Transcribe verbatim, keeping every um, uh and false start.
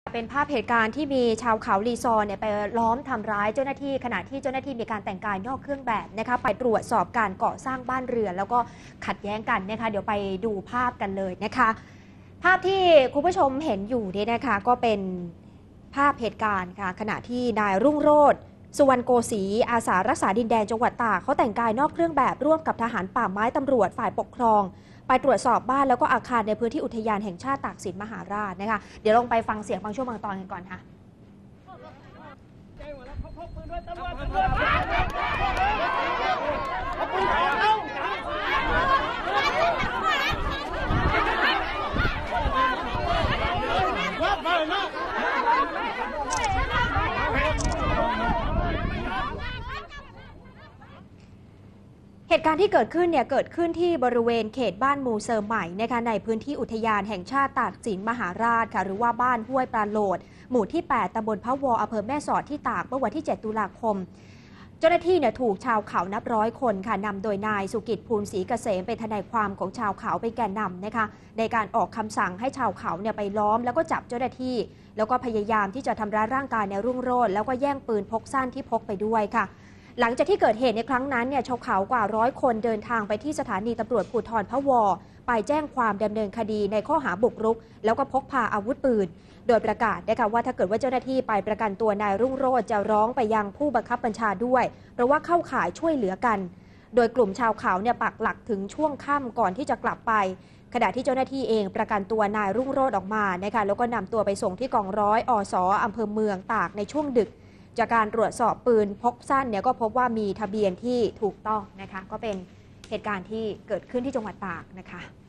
เป็นภาพเหตุการณ์ที่มีชาวเขาลีซอร์เนี่ยไปล้อมทำร้ายเจ้าหน้าที่ขณะที่เจ้าหน้าที่มีการแต่งกายนอกเครื่องแบบนะคะไปตรวจสอบการก่อสร้างบ้านเรือนแล้วก็ขัดแย้งกันนะคะเดี๋ยวไปดูภาพกันเลยนะคะภาพที่คุณผู้ชมเห็นอยู่นี่นะคะก็เป็นภาพเหตุการณ์ค่ะขณะที่นายรุ่งโรจน์สุวรรณโกสีอาสารักษาดินแดนจังหวัดตากเขาแต่งกายนอกเครื่องแบบร่วมกับทหารป่าไม้ตำรวจฝ่ายปกครองไปตรวจสอบบ้านแล้วก็อาคารในพื้นที่อุทยานแห่งชาติตากสินมหาราชนะคะเดี๋ยวลองไปฟังเสียงบางช่วงบางตอนกันก่อนค่ะเหตุการณ์ที่เกิดขึ้นเนี่ยเกิดขึ้นที่บริเวณเขตบ้านมูเซอร์ใหม่นะคะในพื้นที่อุทยานแห่งชาติตากสินมหาราชค่ะหรือว่าบ้านห้วยปลาโหลดหมู่ที่แปดตำบลพะวออำเภอแม่สอดที่ตากเมื่อวันที่เจ็ดตุลาคมเจ้าหน้าที่เนี่ยถูกชาวเขานับร้อยคนค่ะนำโดยนายสุกิจภูลศรีเกษมเป็นทนายความของชาวเขาเป็นแกนนำนะคะในการออกคำสั่งให้ชาวเขาเนี่ยไปล้อมแล้วก็จับเจ้าหน้าที่แล้วก็พยายามที่จะทำร้ายร่างกายในรุ่งโรจน์แล้วก็แย่งปืนพกสั้นที่พกไปด้วยค่ะหลังจากที่เกิดเหตุในครั้งนั้นเนี่ยชาวเขากว่าร้อยคนเดินทางไปที่สถานีตำรวจภูธรพะวอไปแจ้งความดำเนินคดีในข้อหาบุกรุกแล้วก็พกพาอาวุธปืนโดยประกาศนะคะว่าถ้าเกิดว่าเจ้าหน้าที่ไปประกันตัวนายรุ่งโรจน์จะร้องไปยังผู้บังคับบัญชาด้วยเพราะว่าเข้าข่ายช่วยเหลือกันโดยกลุ่มชาวเขาเนี่ยปักหลักถึงช่วงค่ำก่อนที่จะกลับไปขณะที่เจ้าหน้าที่เองประกันตัวนายรุ่งโรจน์ออกมานะคะแล้วก็นำตัวไปส่งที่กองร้อยอสอำเภอเมืองตากในช่วงดึกจากการตรวจสอบปืนพกสั้นเนี่ยก็พบว่ามีทะเบียนที่ถูกต้องนะคะก็เป็นเหตุการณ์ที่เกิดขึ้นที่จังหวัดตากนะคะ